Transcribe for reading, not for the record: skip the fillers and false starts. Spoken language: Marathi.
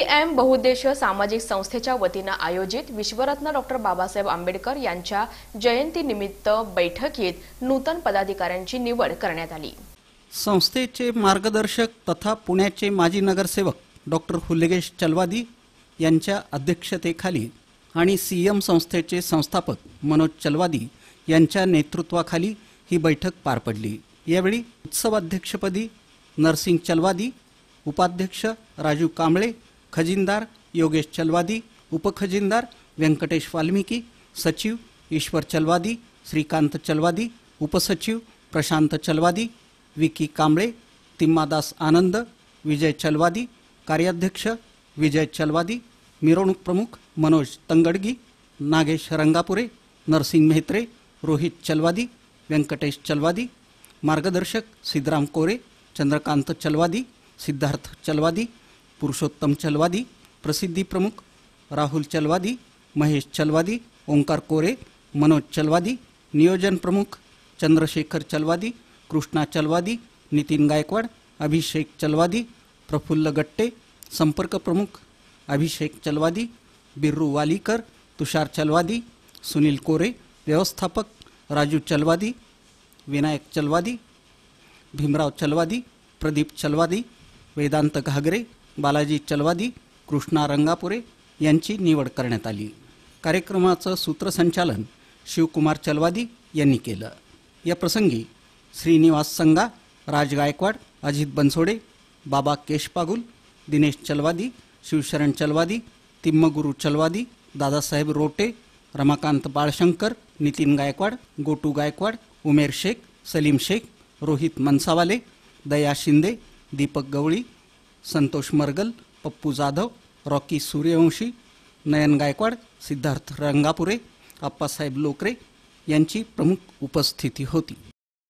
3M बहुउद्देशीय सामाजिक संस्थेच्या वतीने आयोजित विश्वरत्न डॉ. बाबासाहेब आंबेडकर यांच्या जयंतीनिमित्त बैठकीत नूतन पदाधिकाऱ्यांची निवड करण्यात आली। संस्थेचे मार्गदर्शक तथा पुण्याचे माजी नगरसेवक डॉ. हुल्लेगेश चलवादी यांच्या अध्यक्षतेखाली आणि सीएम संस्थेचे संस्थापक मनोज चलवादी यांच्या नेतृत्वाखाली ही बैठक पार पडली। यावेळी उत्सवाध्यक्षपदी नरसिंग चलवादी, उपाध्यक्ष राजू कांबळे, खजिनदार योगेश चलवादी, उपखजिनदार व्यंकटेश वाल्मिकी, सचिव ईश्वर चलवादी, श्रीकांत चलवादी, उपसचिव प्रशांत चलवादी, विकी कांबळे, तिम्मादास आनंद, विजय चलवादी, कार्याध्यक्ष विजय चलवादी, मिरवणूक प्रमुख मनोज तंगडगी, नागेश रंगापुरे, नरसिंग मेहत्रे, रोहित चलवादी, व्यंकटेश चलवादी, मार्गदर्शक सिद्धराम कोरे, चंद्रकांत चलवादी, सिद्धार्थ चलवादी, पुरुषोत्तम चलवादी, प्रसिद्धी प्रमुख राहुल चलवादी, महेश चलवादी, ओंकार कोरे, मनोज चलवादी, नियोजन प्रमुख चंद्रशेखर चलवादी, कृष्णा चलवादी, नितीन गायकवाड, अभिषेक चलवादी, प्रफुल्ल गट्टे, संपर्क प्रमुख अभिषेक चलवादी, बिर्रू वालीकर, तुषार चलवादी, सुनील कोरे, व्यवस्थापक राजू चलवादी, विनायक चलवादी, भीमराव चलवादी, प्रदीप चलवादी, वेदांत घागरे, बालाजी चलवादी, कृष्णा रंगापुरे यांची निवड करण्यात आली। कार्यक्रमाचं सूत्रसंचालन शिवकुमार चलवादी यांनी केलं। या प्रसंगी श्रीनिवास संगा, राज गायकवाड, अजित बनसोडे, बाबा केशपागुल, दिनेश चलवादी, शिवशरण चलवादी, तिम्मगुरू चलवादी, दादासाहेब रोटे, रमाकांत बाळशंकर, नितीन गायकवाड, गोटू गायकवाड, उमेर शेख, सलीम शेख, रोहित मनसावाले, दया शिंदे, दीपक गवळी, संतोष मरगल, पप्पू जाधव, रॉकी सूर्यवंशी, नयन गायकवाड, सिद्धार्थ रंगापुरे, आप्पासाहेब लोकरे यांची प्रमुख उपस्थिती होती।